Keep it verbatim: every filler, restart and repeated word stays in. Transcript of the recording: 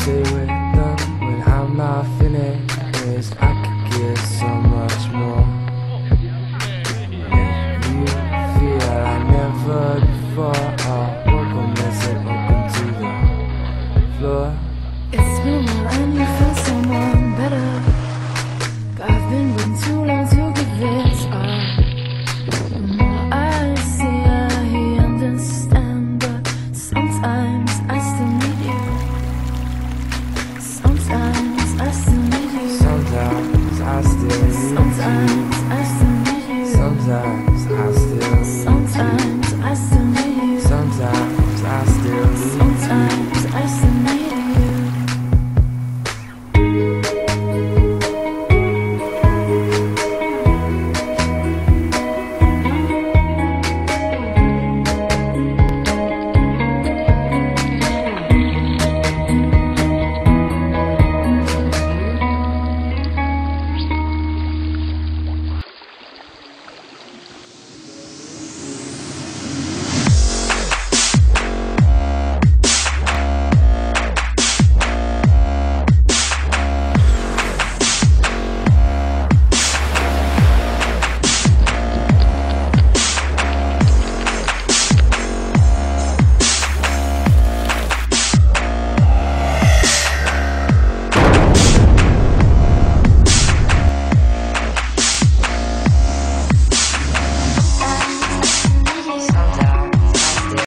stay with them when I'm not finished. I could give so much more. You feel like never before. I'll walk on this and open to the floor. It's real and you